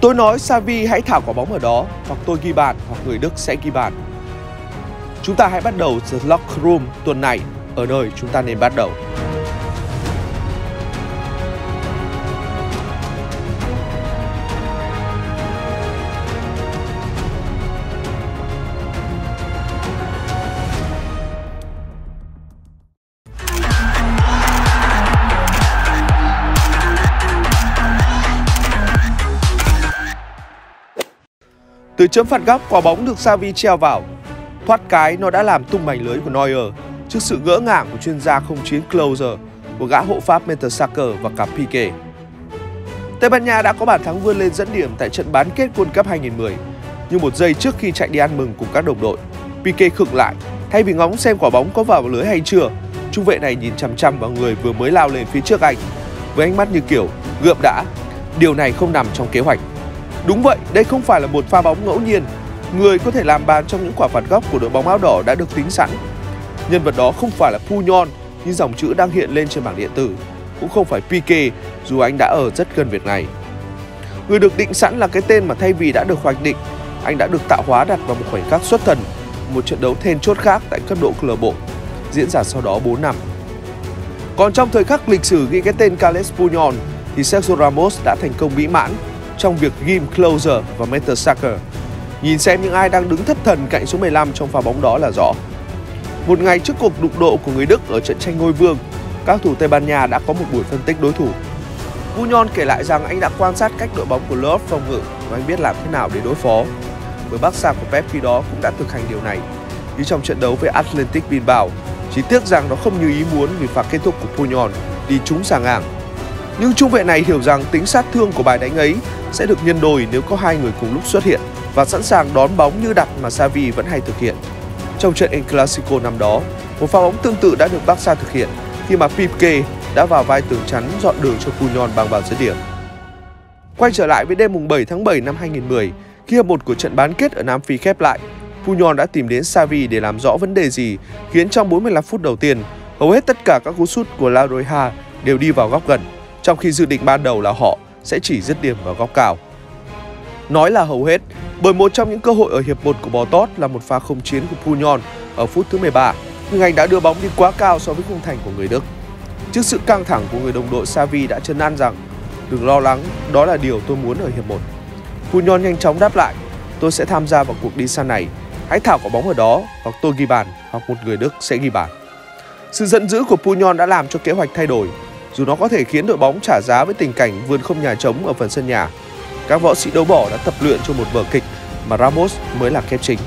Tôi nói Xavi hãy thả quả bóng ở đó, hoặc tôi ghi bàn, hoặc người Đức sẽ ghi bàn. Chúng ta hãy bắt đầu The Locker Room tuần này ở nơi chúng ta nên bắt đầu. Từ chấm phạt góc, quả bóng được Xavi treo vào. Thoát cái nó đã làm tung mảnh lưới của Neuer trước sự ngỡ ngàng của chuyên gia không chiến Klose, của gã hộ pháp Mertesacker và cả Pique. Tây Ban Nha đã có bàn thắng vươn lên dẫn điểm tại trận bán kết World Cup 2010. Nhưng một giây trước khi chạy đi ăn mừng cùng các đồng đội, Pique khựng lại. Thay vì ngóng xem quả bóng có vào lưới hay chưa, trung vệ này nhìn chằm chằm vào người vừa mới lao lên phía trước anh với ánh mắt như kiểu gượm đã. Điều này không nằm trong kế hoạch. Đúng vậy, đây không phải là một pha bóng ngẫu nhiên. Người có thể làm bàn trong những quả phạt góc của đội bóng áo đỏ đã được tính sẵn. Nhân vật đó không phải là Puyol như dòng chữ đang hiện lên trên bảng điện tử, cũng không phải Pique dù anh đã ở rất gần việc này. Người được định sẵn là cái tên mà thay vì đã được hoạch định, anh đã được tạo hóa đặt vào một khoảnh khắc xuất thần, một trận đấu then chốt khác tại cấp độ câu lạc bộ, diễn ra sau đó 4 năm. Còn trong thời khắc lịch sử ghi cái tên Carles Puyol thì Sergio Ramos đã thành công mỹ mãn trong việc ghim Klose và Mertesacker. Nhìn xem những ai đang đứng thất thần cạnh số 15 trong pha bóng đó là rõ. Một ngày trước cuộc đụng độ của người Đức ở trận tranh ngôi vương, các thủ Tây Ban Nha đã có một buổi phân tích đối thủ. Puyol kể lại rằng anh đã quan sát cách đội bóng của Löw phòng ngự và anh biết làm thế nào để đối phó. Bởi Barca của Pep khi đó cũng đã thực hành điều này, như trong trận đấu với Athletic Bilbao. Chỉ tiếc rằng nó không như ý muốn vì pha kết thúc của Puyol đi trúng xà ngang. Nhưng trung vệ này hiểu rằng tính sát thương của bài đánh ấy sẽ được nhân đôi nếu có hai người cùng lúc xuất hiện và sẵn sàng đón bóng như đặt mà Xavi vẫn hay thực hiện. Trong trận El Clasico năm đó, một pha bóng tương tự đã được Barca thực hiện khi mà Pique đã vào vai tường chắn dọn đường cho Puyol bằng vào dứt điểm. Quay trở lại với đêm 7 tháng 7 năm 2010, khi hiệp 1 của trận bán kết ở Nam Phi khép lại, Puyol đã tìm đến Xavi để làm rõ vấn đề gì khiến trong 45 phút đầu tiên, hầu hết tất cả các cú sút của La Roja đều đi vào góc gần, trong khi dự định ban đầu là họ sẽ chỉ dứt điểm vào góc cao. Nói là hầu hết, bởi một trong những cơ hội ở hiệp 1 của Bortos là một pha không chiến của Puyol ở phút thứ 13, nhưng anh đã đưa bóng đi quá cao so với khung thành của người Đức. Trước sự căng thẳng của người đồng đội, Xavi đã trấn an rằng đừng lo lắng, đó là điều tôi muốn ở hiệp 1. Puyol nhanh chóng đáp lại, tôi sẽ tham gia vào cuộc đi săn này, hãy thả quả bóng ở đó, hoặc tôi ghi bàn, hoặc một người Đức sẽ ghi bàn. Sự giận dữ của Puyol đã làm cho kế hoạch thay đổi, dù nó có thể khiến đội bóng trả giá với tình cảnh vườn không nhà trống ở phần sân nhà. Các võ sĩ đấu bỏ đã tập luyện cho một vở kịch mà Ramos mới là kép chính.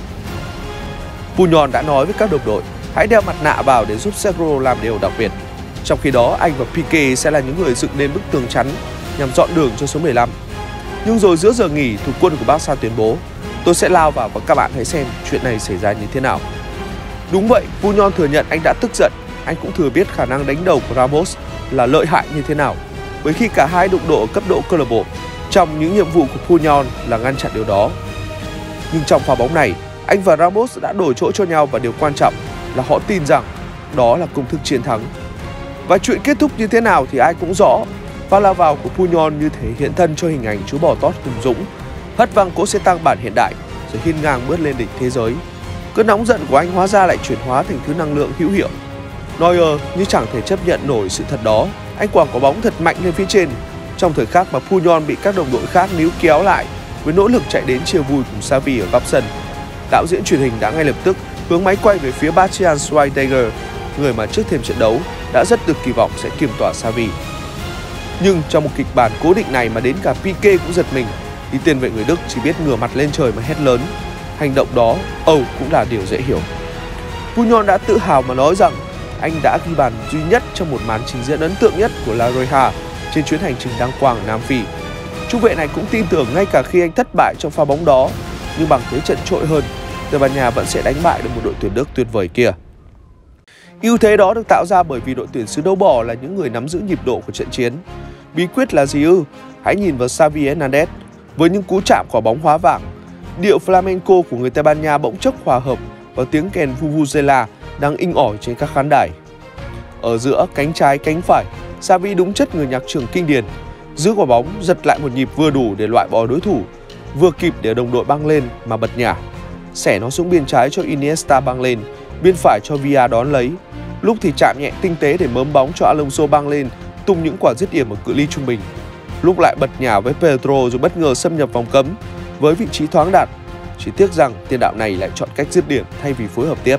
Puyol đã nói với các đồng đội, hãy đeo mặt nạ vào để giúp Sergio làm điều đặc biệt. Trong khi đó, anh và Pique sẽ là những người dựng nên bức tường chắn nhằm dọn đường cho số 15. Nhưng rồi giữa giờ nghỉ, thủ quân của Barca tuyên bố, tôi sẽ lao vào và các bạn hãy xem chuyện này xảy ra như thế nào. Đúng vậy, Puyol thừa nhận anh đã tức giận. Anh cũng thừa biết khả năng đánh đầu của Ramos là lợi hại như thế nào, bởi khi cả hai đụng độ ở cấp độ câu lạc bộ, trong những nhiệm vụ của Puyol là ngăn chặn điều đó. Nhưng trong pha bóng này, anh và Ramos đã đổi chỗ cho nhau và điều quan trọng là họ tin rằng đó là công thức chiến thắng. Và chuyện kết thúc như thế nào thì ai cũng rõ. Pha lao vào của Puyol như thể hiện thân cho hình ảnh chú bò tót hùng dũng, hất văng cỗ xe tăng bản hiện đại rồi hiên ngang bước lên đỉnh thế giới. Cơn nóng giận của anh hóa ra lại chuyển hóa thành thứ năng lượng hữu hiệu. Neuer như chẳng thể chấp nhận nổi sự thật đó. Anh quẳng quả bóng thật mạnh lên phía trên, trong thời khắc mà Puyol bị các đồng đội khác níu kéo lại với nỗ lực chạy đến chia vui cùng Xavi ở góc sân. Đạo diễn truyền hình đã ngay lập tức hướng máy quay về phía Bastian Schweinsteiger, người mà trước thềm trận đấu đã rất được kỳ vọng sẽ kiềm tỏa Xavi. Nhưng trong một kịch bản cố định này mà đến cả Pique cũng giật mình, thì tiền vệ người Đức chỉ biết ngửa mặt lên trời mà hét lớn. Hành động đó cũng là điều dễ hiểu. Puyol đã tự hào mà nói rằng anh đã ghi bàn duy nhất trong một màn trình diễn ấn tượng nhất của La Roja trên chuyến hành trình đăng quang ở Nam Phi. Trung vệ này cũng tin tưởng ngay cả khi anh thất bại trong pha bóng đó, nhưng bằng thế trận trội hơn, Tây Ban Nha vẫn sẽ đánh bại được một đội tuyển Đức tuyệt vời kia. Ưu thế đó được tạo ra bởi vì đội tuyển xứ đấu bỏ là những người nắm giữ nhịp độ của trận chiến. Bí quyết là gì ư? Hãy nhìn vào Xavi Hernandez với những cú chạm quả bóng hóa vàng. Điệu flamenco của người Tây Ban Nha bỗng chốc hòa hợp vào tiếng kèn vuvuzela đang inh ỏi trên các khán đài. Ở giữa cánh trái cánh phải, Xavi đúng chất người nhạc trưởng kinh điển. Giữ quả bóng, giật lại một nhịp vừa đủ để loại bỏ đối thủ, vừa kịp để đồng đội băng lên mà bật nhả. Xẻ nó xuống biên trái cho Iniesta băng lên, biên phải cho Villa đón lấy. Lúc thì chạm nhẹ tinh tế để mớm bóng cho Alonso băng lên, tung những quả dứt điểm ở cự ly trung bình. Lúc lại bật nhả với Pedro rồi bất ngờ xâm nhập vòng cấm với vị trí thoáng đạt. Chỉ tiếc rằng tiền đạo này lại chọn cách dứt điểm thay vì phối hợp tiếp.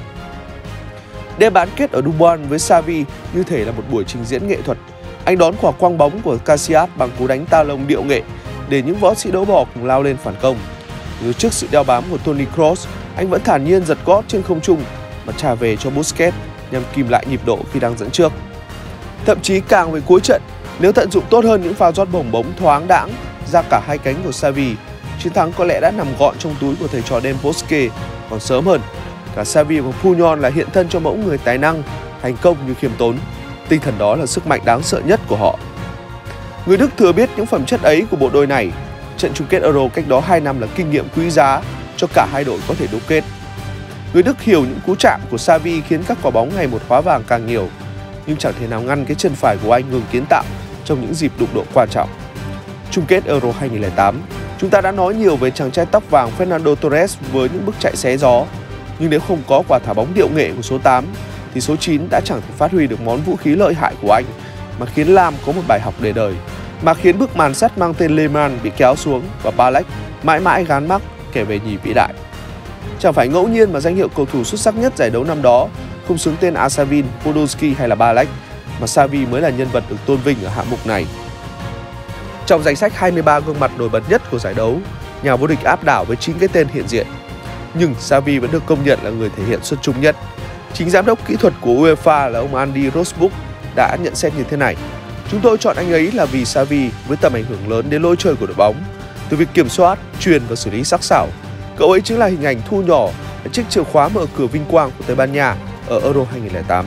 Đêm bán kết ở Duban với Xavi như thể là một buổi trình diễn nghệ thuật. Anh đón quả quăng bóng của Casillas bằng cú đánh ta lông điệu nghệ để những võ sĩ đấu bò cùng lao lên phản công. Rồi trước sự đeo bám của Toni Kroos, anh vẫn thản nhiên giật gót trên không trung mà trả về cho Busquets nhằm kìm lại nhịp độ khi đang dẫn trước. Thậm chí càng về cuối trận, nếu tận dụng tốt hơn những pha rót bổng bóng thoáng đãng ra cả hai cánh của Xavi, chiến thắng có lẽ đã nằm gọn trong túi của thầy trò đêm Bosque còn sớm hơn. Cả Xavi và Puyol là hiện thân cho mẫu người tài năng, thành công như khiêm tốn. Tinh thần đó là sức mạnh đáng sợ nhất của họ. Người Đức thừa biết những phẩm chất ấy của bộ đôi này. Trận chung kết Euro cách đó 2 năm là kinh nghiệm quý giá cho cả hai đội có thể đấu kết. Người Đức hiểu những cú chạm của Xavi khiến các quả bóng ngày một hóa vàng càng nhiều, nhưng chẳng thể nào ngăn cái chân phải của anh ngừng kiến tạo trong những dịp đụng độ quan trọng. Chung kết Euro 2008, chúng ta đã nói nhiều về chàng trai tóc vàng Fernando Torres với những bước chạy xé gió. Nhưng nếu không có quả thả bóng điệu nghệ của số 8, thì số 9 đã chẳng thể phát huy được món vũ khí lợi hại của anh, mà khiến Lam có một bài học để đời, mà khiến bức màn sắt mang tên Lehmann bị kéo xuống và Ballack mãi mãi gán mắc kể về nhì vĩ đại. Chẳng phải ngẫu nhiên mà danh hiệu cầu thủ xuất sắc nhất giải đấu năm đó không xứng tên Arshavin, Podolski hay là Ballack, mà Xavi mới là nhân vật được tôn vinh ở hạng mục này. Trong danh sách 23 gương mặt nổi bật nhất của giải đấu, nhà vô địch áp đảo với 9 cái tên hiện diện. Nhưng Xavi vẫn được công nhận là người thể hiện xuất chúng nhất. Chính giám đốc kỹ thuật của UEFA là ông Andy Rosberg đã nhận xét như thế này: "Chúng tôi chọn anh ấy là vì Xavi với tầm ảnh hưởng lớn đến lối chơi của đội bóng, từ việc kiểm soát, truyền và xử lý sắc sảo. Cậu ấy chính là hình ảnh thu nhỏ và chiếc chìa khóa mở cửa vinh quang của Tây Ban Nha ở Euro 2008.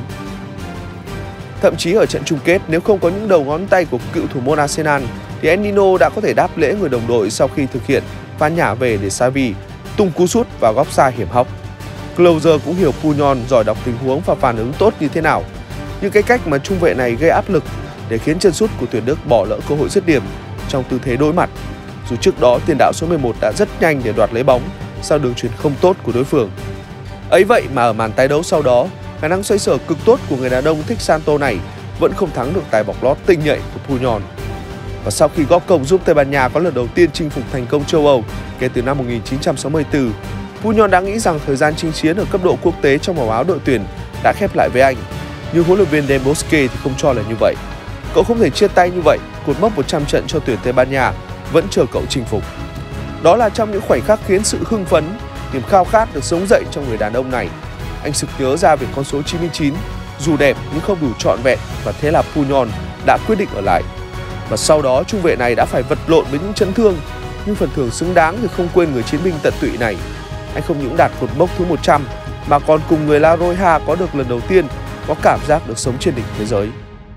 Thậm chí ở trận chung kết, nếu không có những đầu ngón tay của cựu thủ môn Arsenal, thì El Nino đã có thể đáp lễ người đồng đội sau khi thực hiện pha nhả về để Xavi tung cú sút vào góc xa hiểm hóc. Closer cũng hiểu Puyol giỏi đọc tình huống và phản ứng tốt như thế nào. Nhưng cái cách mà trung vệ này gây áp lực để khiến chân sút của tuyển Đức bỏ lỡ cơ hội dứt điểm trong tư thế đối mặt, dù trước đó tiền đạo số 11 đã rất nhanh để đoạt lấy bóng sau đường chuyền không tốt của đối phương. Ấy vậy mà ở màn tái đấu sau đó, khả năng xoay sở cực tốt của người đàn ông thích Santo này vẫn không thắng được tài bọc lót tinh nhạy của Puyol. Và sau khi góp công giúp Tây Ban Nha có lần đầu tiên chinh phục thành công châu Âu kể từ năm 1964, Puyol đã nghĩ rằng thời gian chinh chiến ở cấp độ quốc tế trong màu áo đội tuyển đã khép lại với anh. Nhưng huấn luyện viên Del Bosque thì không cho là như vậy. Cậu không thể chia tay như vậy, cột mốc 100 trận cho tuyển Tây Ban Nha vẫn chờ cậu chinh phục. Đó là trong những khoảnh khắc khiến sự hưng phấn, niềm khao khát được sống dậy trong người đàn ông này. Anh sực nhớ ra về con số 99, dù đẹp nhưng không đủ trọn vẹn, và thế là Puyol đã quyết định ở lại. Và sau đó trung vệ này đã phải vật lộn với những chấn thương, nhưng phần thưởng xứng đáng thì không quên người chiến binh tận tụy này. Anh không những đạt cột mốc thứ 100 mà còn cùng người La Roja có được lần đầu tiên có cảm giác được sống trên đỉnh thế giới.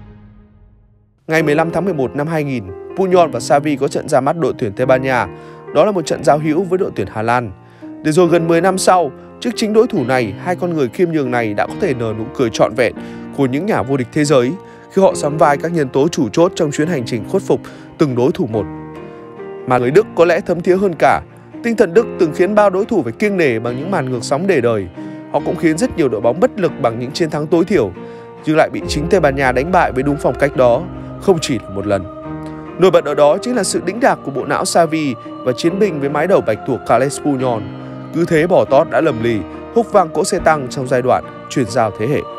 Ngày 15 tháng 11 năm 2000, Puyol và Xavi có trận ra mắt đội tuyển Tây Ban Nha. Đó là một trận giao hữu với đội tuyển Hà Lan. Để rồi gần 10 năm sau, trước chính đối thủ này, hai con người khiêm nhường này đã có thể nở nụ cười trọn vẹn của những nhà vô địch thế giới khi họ sắm vai các nhân tố chủ chốt trong chuyến hành trình khuất phục từng đối thủ một. Mà người Đức có lẽ thấm thía hơn cả. Tinh thần Đức từng khiến bao đối thủ phải kiêng nể bằng những màn ngược sóng để đời. Họ cũng khiến rất nhiều đội bóng bất lực bằng những chiến thắng tối thiểu, nhưng lại bị chính Tây Ban Nha đánh bại với đúng phong cách đó, không chỉ là một lần. Nổi bật ở đó chính là sự đĩnh đạc của bộ não Xavi và chiến binh với mái đầu bạch tuộc Carles Puyol. Cứ thế bỏ tót đã lầm lì, húc vang cỗ xe tăng trong giai đoạn chuyển giao thế hệ.